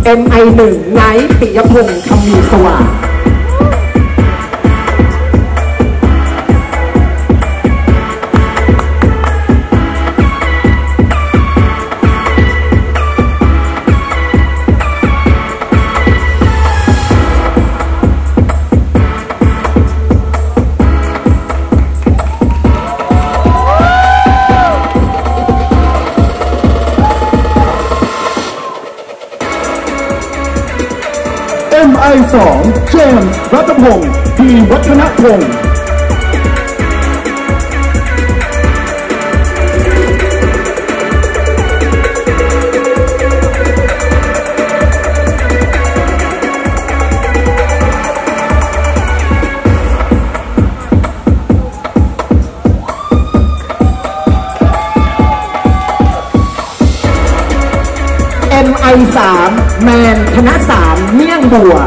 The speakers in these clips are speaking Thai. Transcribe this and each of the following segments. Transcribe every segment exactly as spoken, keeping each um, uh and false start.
เอ็ม ไอ หนึ่ง ไนท์ ปิยพงษ์ คำมีสว่างเอ็ม ไอ สอง เจมส์ รัตพงศ์ พีวัฒนพงศ์เอ็ม ไอ สาม แมน ธนสาร เมี่ยงบัว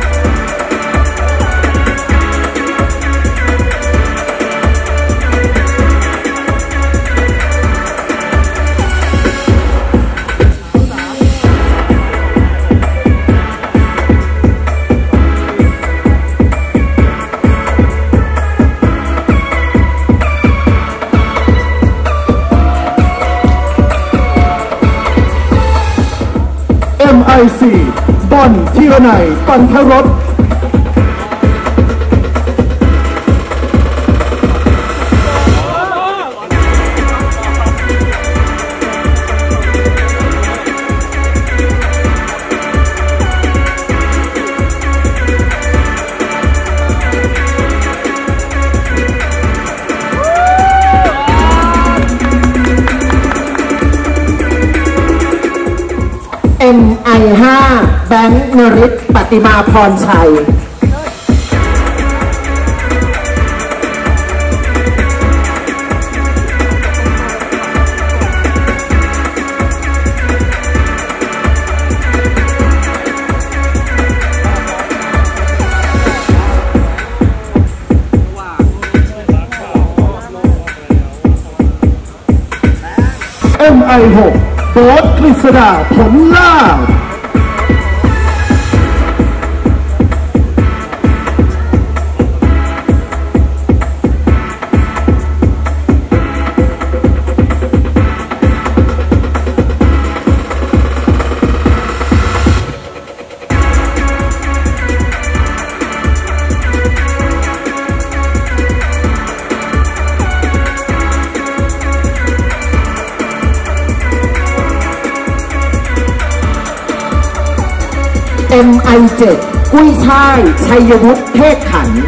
เอ็ม ไอ สี่ บอล ธีรนัย ปันทรสเอ็ม ไอ ห้า แบงค์ นฤทธิ์ ปฏิมาพรชัยเอ็ม ไอ หก โบ๊ท กฤษดา ผลลาภเอ็ม ไอ เจ็ด กุ้ยช่าย ชัยวุฒิ เทศขันธ์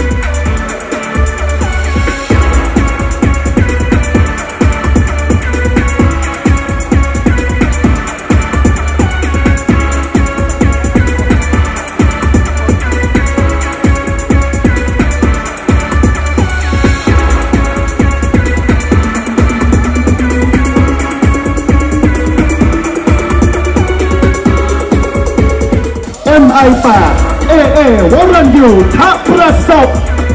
เอ็ม ไอ แปด เอ เอ วรัญยู ทะประสบ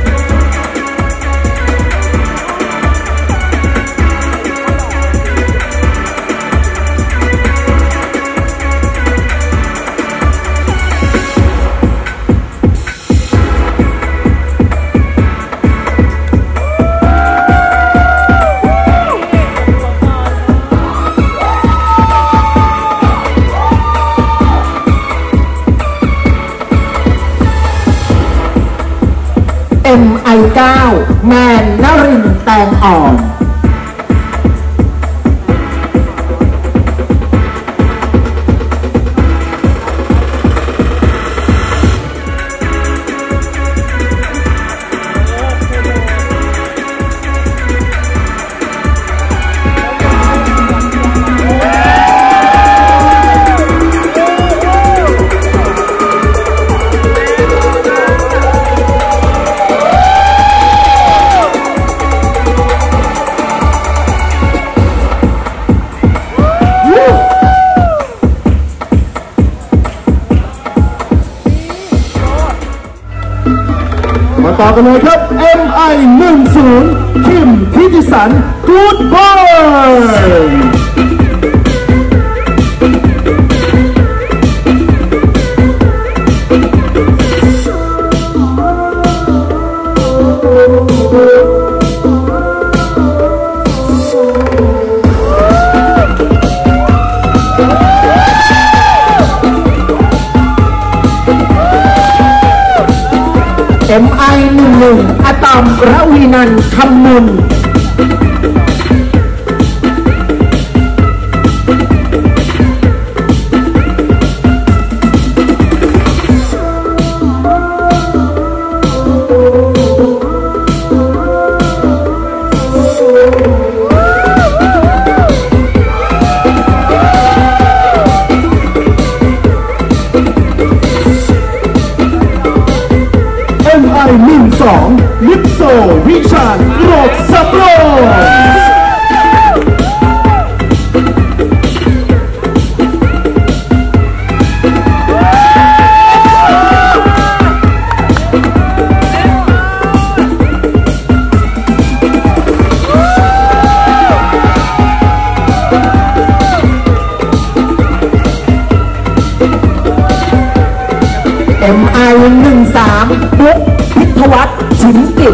เอ็ม ไอ เก้า แมน นรินทร์ แตงอ่อนมาต่อกันเลยครับ เอ็ม ไอ หนึ่ง ศูนย์ คิม ทิติสัน กู๊ดบอยเอ็ม ไอ หนึ่งหนึ่งอะตอมระวีนันท์คำมุนหนึ่งสองลิปโซวิชาญโกรธสับโรเอ็ม ไอ หนึ่งสามปุ๊กพิทวัฒน์ชิมกิจ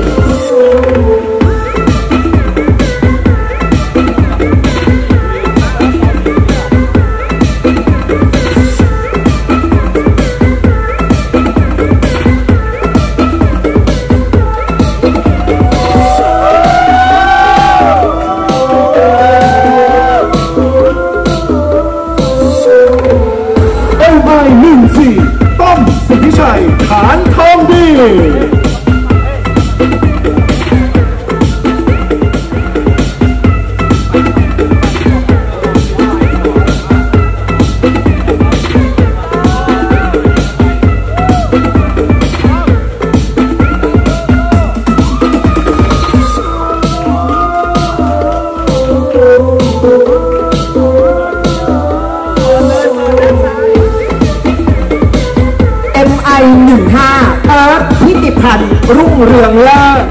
สิทธิชัยขานทองดีหนึ่งห้าเอิร์ธพิติพันธ์รุ่งเรืองเลิศ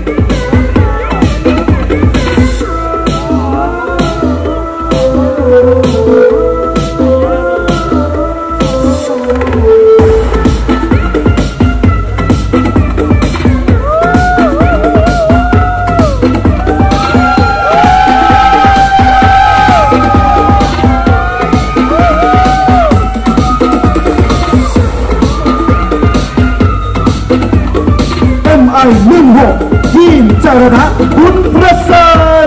หนึ่งหกทีมจารณะบุญประเสริฐ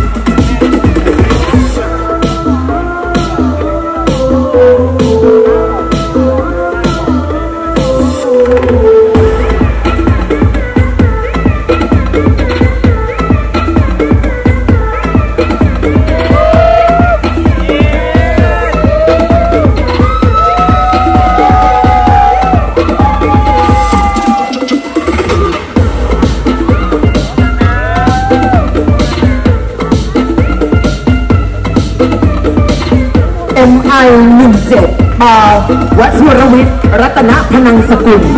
เอ็ม ไอ หนึ่งเจ็ดปอวชิรวิทย์รัตนพนังสกุล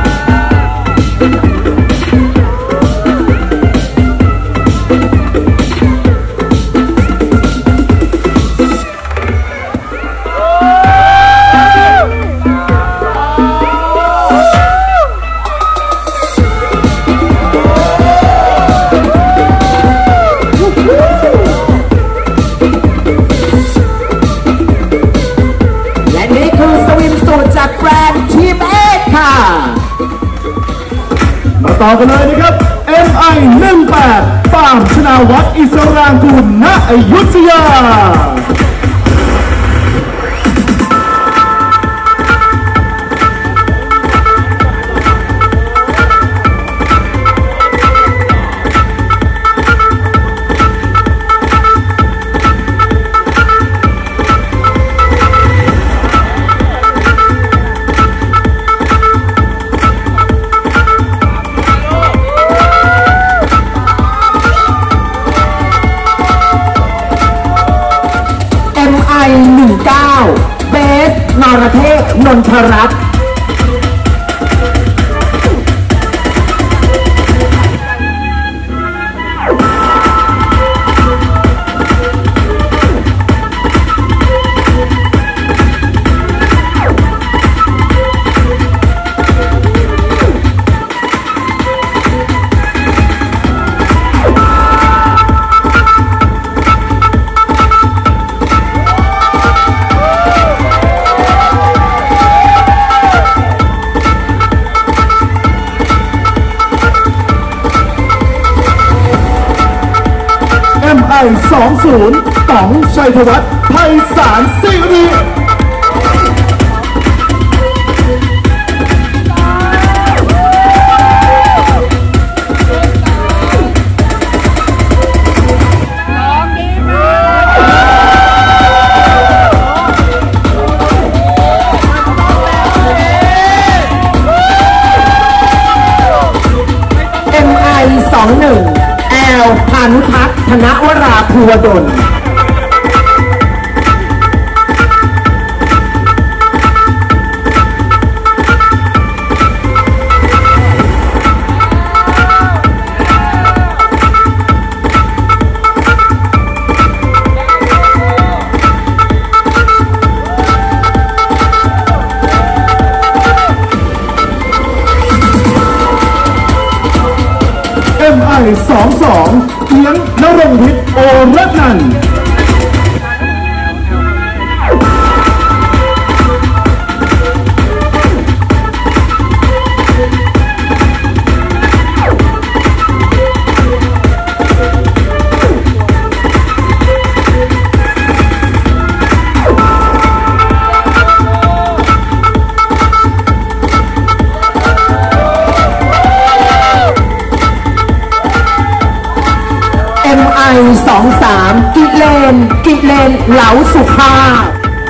จากแบรนด์ทีมเอกค่ะมาต่อกันเลยนะครับ เอ็ม ไอ หนึ่งแปดปามชนาวัฒน์อิสรางกูลณอยุธยาหนึ่งเก้าเบสนรเทพนนทรัตน์ เไอ สองศูนย์ ต๋องชัยธวัฒน์ไพศาลสิริเอ็ม ไอ สองหนึ่ง แอล พานุทัศน์ธนวราภูวดลเอ็ม ไอ สองสอง เอียงนรงค์วิทย์โอรนันท์เอ็ม ไอ สองสาม กิเลน กิเลน เหลาสุภาพ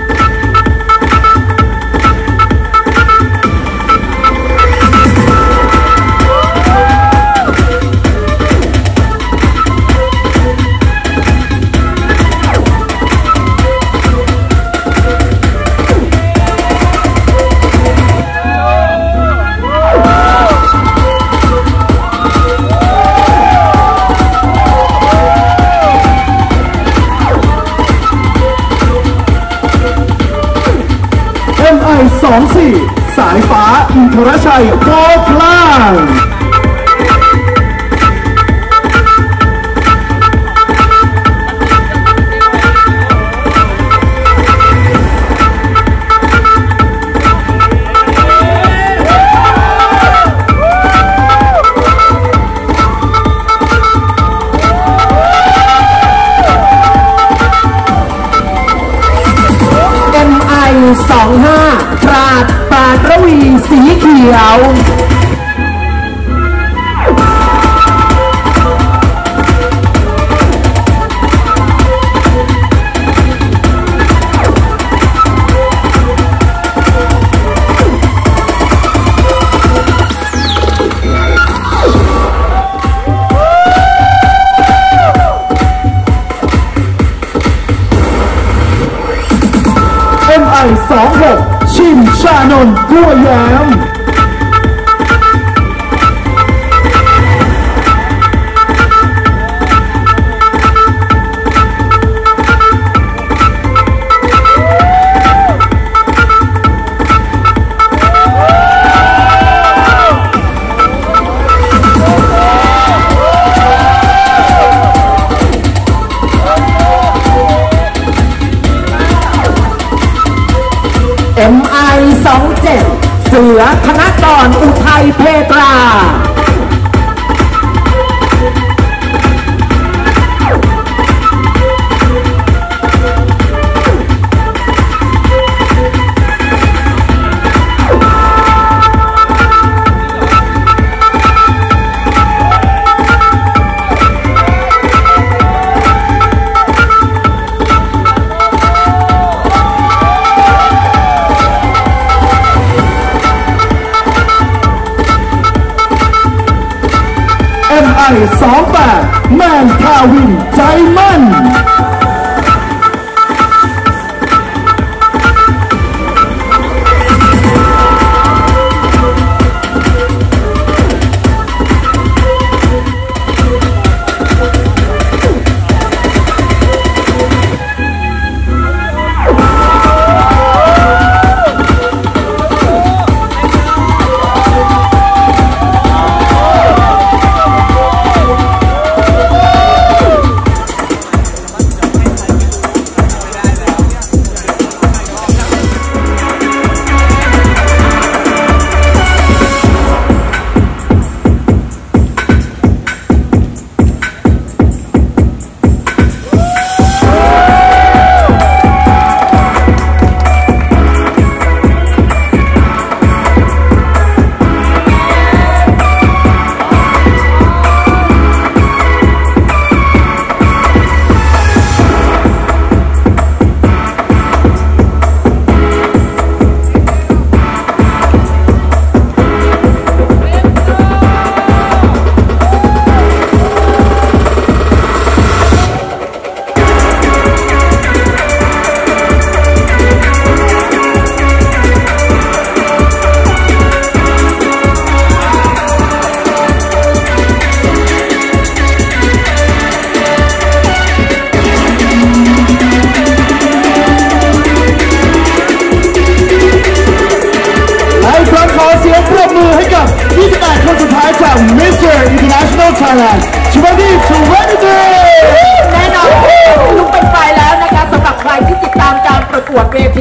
เอ็ม ไอ สองสี่ สายฟ้าอินทรชัยโพคลางเอ็ม ไอ สองห้า ปราดปราดระวีสีเขียวเอ็ม ไอ สองหก ชินชานนท์กัวแย้มเอ็ม ไอ สองเจ็ด เสือธนกรอุทัยเพตราเอ็ม ไอ สองแปด แมนทาวินใจมั่น เ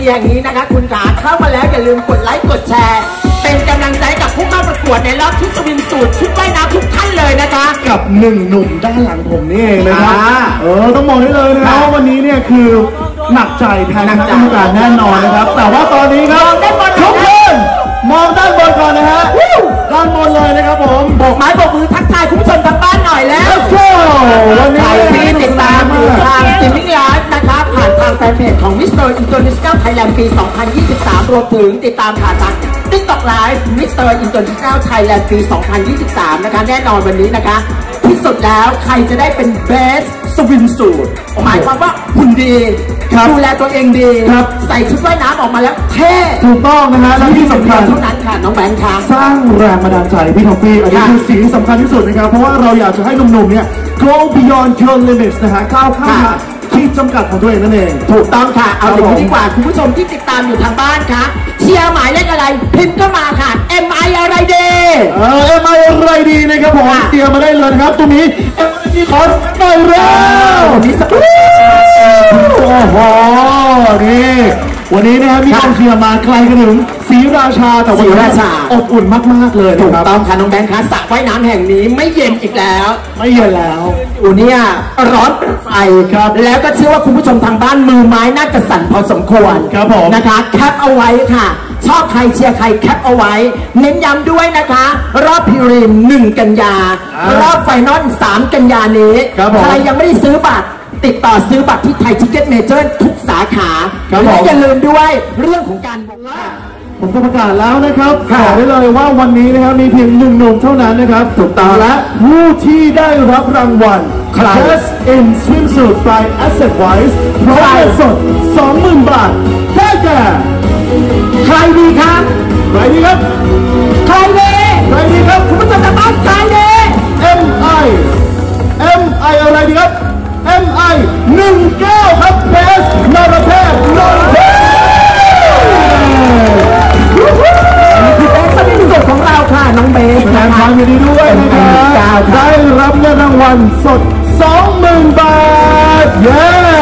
แห่งนี้นะคะคุณขาเข้ามาแล้วอย่าลืมกดไลค์กดแชร์เป็นกำลังใจกับผู้เข้าประกวดในรอบชุดสวิงสูตรชุดว่ายน้ำทุกท่านเลยนะคะกับหนึ่งหนุ่มด้านหลังผมนี่เองนะครับเออต้องมองได้เลยนะครับว่าวันนี้เนี่ยคือหนักใจแทนคณะกรรมการแน่นอนนะครับแต่ว่าตอนนี้ครับทุกคนมองด้านบนก่อนนะฮะด้านบนเลยนะครับผมโบกไม้โบกมือทักทายคุณผู้ชมทางบ้านหน่อยแล้ววันนี้ที่ติดตามอยู่ทางสตรีมมิ่งไลฟ์นะคะผ่านทางแฟนเพจของ มิสเตอร์ International Thailand ปี สองพันยี่สิบสาม รวมถึงติดตามผ่านทาง TikTok Live มิสเตอร์ International Thailand ปี สองพันยี่สิบสาม นะคะแน่นอนวันนี้นะคะที่สุดแล้วใครจะได้เป็น Best Swim Suit หมายความว่าหุ่นดีดูแลตัวเองดีใส่ชุดว่ายน้ำออกมาแล้วเท่ถูกต้องนะฮะและที่สำคัญเท่านั้นค่ะน้องแบงค์ค่ะสร้างแรงบันดาลใจพี่ทอฟฟี่อันนี้คือสิ่งที่สำคัญที่สุดนะครับเพราะว่าเราอยากจะให้หนุ่มๆเนี่ย go beyond your limits นะฮะก้าวข้ามขีดจำกัดของตัวเองนั่นเองถูกต้องค่ะเอาอย่างนี้ดีกว่าคุณผู้ชมที่ติดตามอยู่ทางบ้านค่ะเชียร์หมายเลขอะไรพิมพ์เข้ามาค่ะ เอ็ม ไอ อะไรดีเออ เอ็ม ไอ อะไรดีนะครับผมเตรียมมาได้เลยนะครับตรงนี้ เอ็ม ไอ ดีขอหน่อยเร็วนี่สักโอ้โหนี่วันนี้นะครับมีกองเชียร์มาไกลกันถึงศรีราชาแต่วันนี้อบอุ่นมากๆเลยถูกต้องค่ะน้องแบงค์คะสระว่ายน้ำแห่งนี้ไม่เย็นอีกแล้วไม่เย็นแล้วอูเนี่ยร้อนไฟครับแล้วก็เชื่อว่าคุณผู้ชมทางบ้านมือไม้น่าจะสั่นพอสมควรครับผมนะคะแคปเอาไว้ค่ะชอบใครเชียร์ใครแคปเอาไว้เน้นย้ำด้วยนะคะรอบพรีลิมหนึ่งกันยารอบไฟนอลสามกันยานี้ใครยังไม่ได้ซื้อบัตรติดต่อซื้อบัตรที่ไทยทิกเก็ตเมเจอร์ทุกสาขาและอย่าลืมด้วยเรื่องของการบอกว่าผมจะประกาศแล้วนะครับบอกได้เลยว่าวันนี้นะครับมีเพียงหนึ่งหนุ่มเท่านั้นนะครับถูกต้องและผู้ที่ได้รับรางวัล Best in Swimsuit by Asset Wise พร้อมเงินสด สองหมื่น บาทได้แก่ใครดีครับใครดีครับใครดีใครดีครับคุณผู้ชมทางบ้านใครดีเอ็ม ไอ เอ็ม ไอ อะไรดีครับ เอ็ม ไอ หนึ่งเก้าครับเบสนรเทพนนเทพนี่คือเบสสวิงสูตรของเราค่ะน้องเบสแสดงความยินดีด้วยนะครับได้รับเงินรางวัลสด สองหมื่น บาทเย้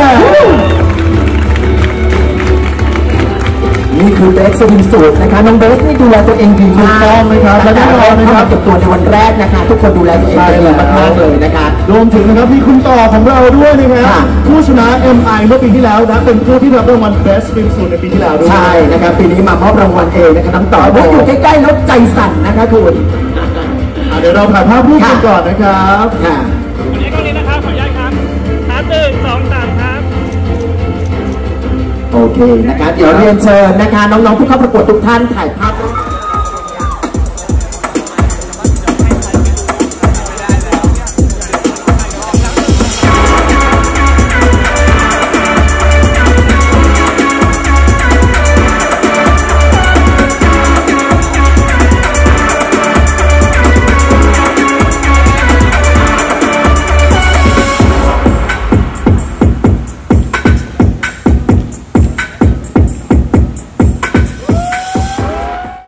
นี่คือเบสสวิงสูตรนะคะน้องเบสนี่ดูแลตัวเองดีมากต้องนะครับและแน่นอนนะครับเก็บตัวในวันแรกนะคะทุกคนดูแลตัวเองดีมากๆเลยนะคะรวมถึงนะครับมีคุณต่อของเราด้วยนะครับผู้ชนะ เอ็ม ไอ เมื่อปีที่แล้วนะเป็นผู้ที่รับรางวัล Best Swimsuit ในปีที่แล้วด้วยใช่นะครับปีนี้มามอบรางวัลเองนะครับน้องต่อว่าอยู่ใกล้ๆรถใจสั่นนะคะคุณเดี๋ยวเราถ่ายภาพรูปกันก่อนนะครับค่ะวันนี้ก็นี้นะครับขออนุญาตครับครับหนึ่งสองสามครับโอเคนะคะเดี๋ยวเรียนเชิญนะคะน้องๆผู้เข้าประกวดทุกท่านถ่ายภาพ